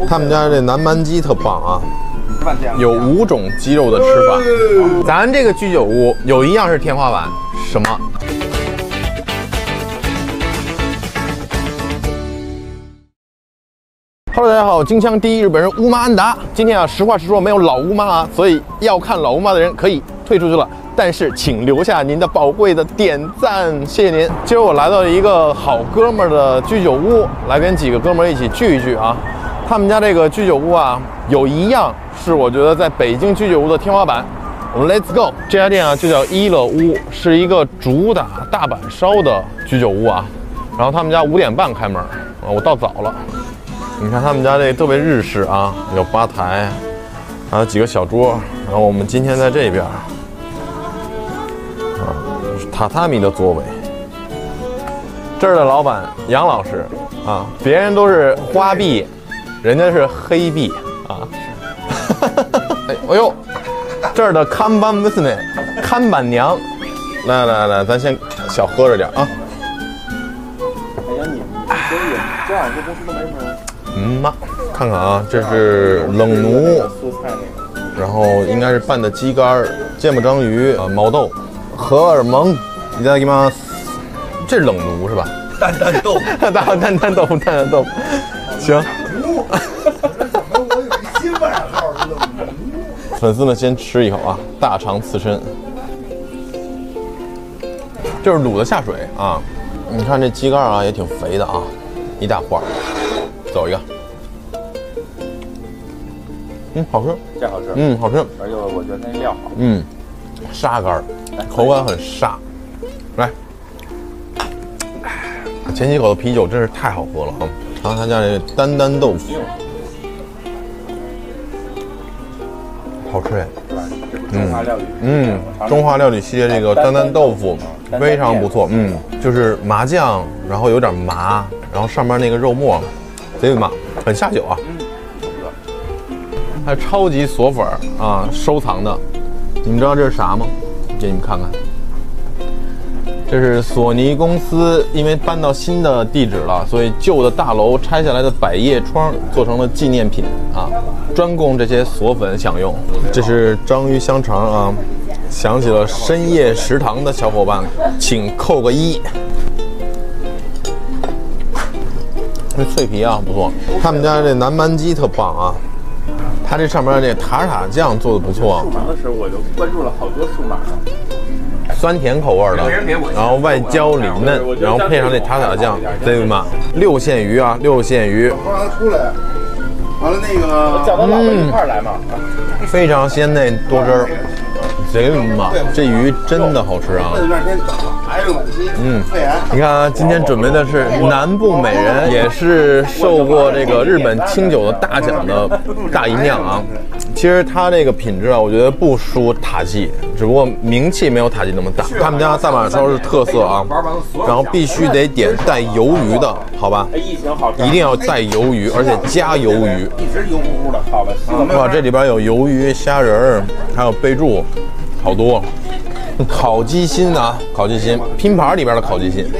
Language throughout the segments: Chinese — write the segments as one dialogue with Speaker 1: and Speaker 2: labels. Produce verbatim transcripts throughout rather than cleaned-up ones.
Speaker 1: 他们家这南蛮鸡特棒啊，有五种鸡肉的吃法。咱这个居酒屋有一样是天花板，什么？ Hello， 大家好，京腔第一日本人乌妈安达。今天啊，实话实说，没有老乌妈啊，所以要看老乌妈的人可以退出去了。但是请留下您的宝贵的点赞，谢谢您。今儿我来到了一个好哥们儿的居酒屋，来跟几个哥们儿一起聚一聚啊。他们家这个居酒屋啊，有一样是我觉得在北京居酒屋的天花板。我们 Let's go， 这家店啊就叫一乐屋，是一个主打大阪烧的居酒屋啊。然后他们家五点半开门啊，我到早了。 你看他们家这特别日式啊，有吧台，还有几个小桌。然后我们今天在这边，啊，是榻榻米的座位。这儿的老板杨老师啊，别人都是花臂，人家是黑臂啊。哎，哎呦，这儿的看板娘，看板娘，来来来，咱先小喝着点啊。
Speaker 2: 哎呀，你你这样一个公司都没什么人。
Speaker 1: 嗯嘛，看看啊，这是冷奴，然后应该是拌的鸡肝、芥末章鱼、啊毛豆、荷尔蒙，いただきます。这是冷奴是吧？
Speaker 2: 担担豆腐，
Speaker 1: 担担担豆腐，担担豆腐。行。粉丝们先吃一口啊，大肠刺身，就是卤的下水啊。你看这鸡肝啊，也挺肥的啊，一大块。 走一个，嗯，好吃，
Speaker 2: 这好吃，
Speaker 1: 嗯，好吃，
Speaker 2: 而且我觉得那料好，
Speaker 1: 嗯，沙干，口感很沙，来，前几口的啤酒真是太好喝了啊！尝尝他家这担担豆腐，好吃哎，
Speaker 2: 中华料理，
Speaker 1: 嗯，中华料理系列这个担担豆腐非常不错，嗯，就是麻酱，然后有点麻，然后上面那个肉末。 贼嘛，很下酒啊！还有超级锁粉啊，收藏的，你们知道这是啥吗？给你们看看，这是索尼公司因为搬到新的地址了，所以旧的大楼拆下来的百叶窗做成了纪念品啊，专供这些锁粉享用。这是章鱼香肠啊，想起了深夜食堂的小伙伴，请扣个一。 这脆皮啊不错，他们家这南蛮鸡特棒啊，它这上面这塔塔酱做的不错。
Speaker 2: 数码的时候我就关注了好多数码的，
Speaker 1: 酸甜口味的，然后外焦里嫩，然后配上这塔塔酱，对吗？六线鱼啊，六线鱼。
Speaker 3: 让他出来，完了那个
Speaker 2: 叫他老婆一块儿来嘛，
Speaker 1: 非常鲜内多汁儿。 贼嘛，这鱼真的好吃啊！嗯，你看啊，今天准备的是南部美人，也是受过这个日本清酒的大奖的大吟酿啊。其实它这个品质啊，我觉得不输塔记，只不过名气没有塔记那么大。他们家大阪烧是特色啊，然后必须得点带鱿鱼的，好吧？一定要带鱿鱼，而且加鱿鱼。
Speaker 2: 一直油乎乎的，好吧？
Speaker 1: 哇，这里边有鱿鱼、虾仁儿，还有贝柱。 好多，烤鸡心啊，烤鸡心，拼盘里边的烤鸡心，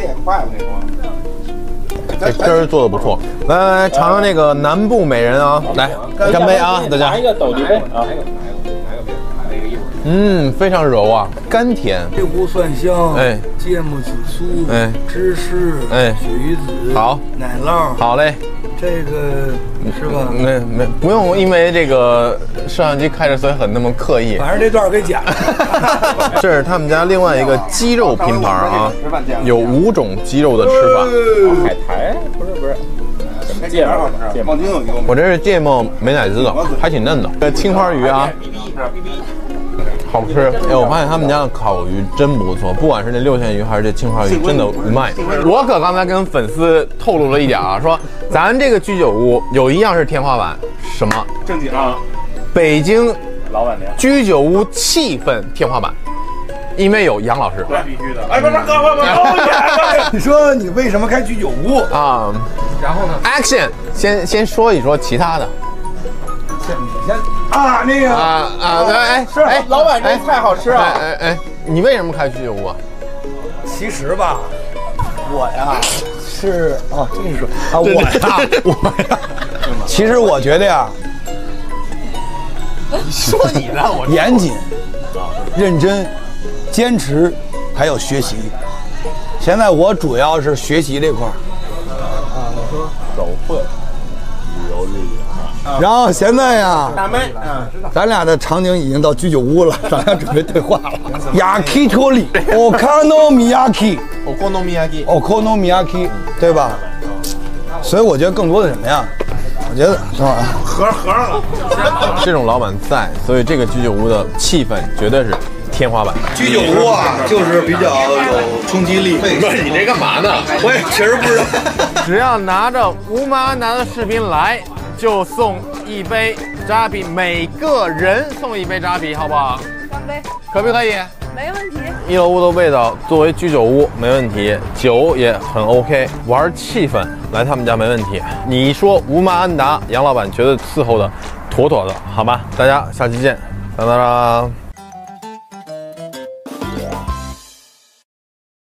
Speaker 1: 这汁儿做的不错。来来来，尝尝那个南部美人啊，来干杯啊，大家！
Speaker 2: 拿一个斗地杯啊，
Speaker 1: 嗯，非常柔啊，甘甜，
Speaker 3: 黑胡蒜香，
Speaker 1: 哎，
Speaker 3: 芥末紫苏，
Speaker 1: 哎，
Speaker 3: 芝士，
Speaker 1: 哎，
Speaker 3: 鳕鱼子，
Speaker 1: 好，
Speaker 3: 奶酪，
Speaker 1: 好嘞。
Speaker 3: 这个是吧？
Speaker 1: 没没不用，因为这个摄像机开着，所以很那么刻意。
Speaker 3: 反正这段给剪了。
Speaker 1: 这是他们家另外一个鸡肉拼盘啊，有五种鸡肉的吃法。
Speaker 2: 海苔不是不是，什么芥末？芥末
Speaker 1: 我这是芥末美乃滋的，还挺嫩的。这青花鱼啊，好吃。哎，我发现他们家的烤鱼真不错，不管是那六线鱼还是这青花鱼，真的无卖。我可刚才跟粉丝透露了一点啊，说咱这个居酒屋有一样是天花板，什么？
Speaker 2: 正经啊，
Speaker 1: 北京
Speaker 2: 老板娘
Speaker 1: 居酒屋气氛天花板。 因为有杨老师，
Speaker 2: 那必须的。哎，不是哥，不不不，
Speaker 3: 你说你为什么开居酒屋
Speaker 1: 啊？
Speaker 3: 然后呢
Speaker 1: ？Action， 先先说一说其他的。
Speaker 3: 先你先啊，那个
Speaker 1: 啊啊，哎
Speaker 2: 是哎，老板这菜好吃啊！
Speaker 1: 哎哎哎，你为什么开居酒屋啊？
Speaker 3: 其实吧，我呀是啊，这么说啊，我呀我呀。 其实我觉得呀，
Speaker 1: 你说你的，我
Speaker 3: 严谨、认真、坚持，还有学习。现在我主要是学习这块儿。
Speaker 2: 走会旅游日语。
Speaker 3: 然后现在呀，
Speaker 2: 大妹，嗯，知道。
Speaker 3: 咱俩的场景已经到居酒屋了，咱俩准备对话了。Yakitori, Okonomiyaki,
Speaker 2: Okonomiyaki。
Speaker 3: Okonomiyaki， 对吧？所以我觉得更多的什么呀？我觉得等会儿啊，
Speaker 2: 合合上了。
Speaker 1: 这种老板在，所以这个居酒屋的气氛绝对是天花板。
Speaker 3: 居酒屋啊，就是比较有冲击力。
Speaker 1: 不是你这干嘛呢？
Speaker 3: 我也确实不知道。
Speaker 1: 只要拿着吴妈安达的视频来，就送一杯扎啤，每个人送一杯扎啤，好不好？
Speaker 4: 干杯，
Speaker 1: 可不可以？
Speaker 4: 没问题。
Speaker 1: 一楼屋的味道作为居酒屋没问题，酒也很 OK， 玩气氛来他们家没问题。你说吴妈安达，杨老板绝对伺候的妥妥的，好吗？大家下期见，当当当。